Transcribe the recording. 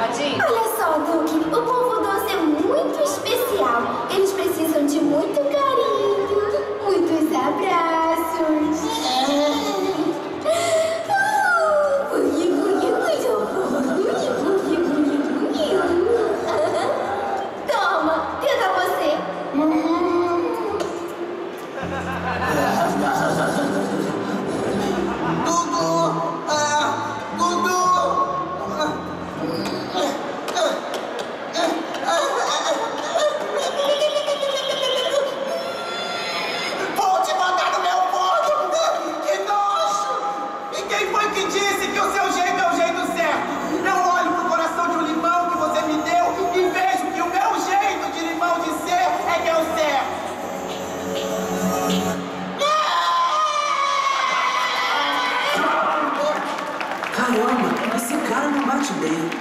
pode ir. Olha só, Duque, o povo doce é muito especial. Eles precisam de muito carinho, muitos abraços. Toma, tenta você. Vou te botar no meu forno! Que nojo! E quem foi que disse que o seu jeito é o jeito certo? Eu olho pro coração de um limão que você me deu e vejo que o meu jeito de limão de ser é que é o certo. Caramba, esse cara não bate bem.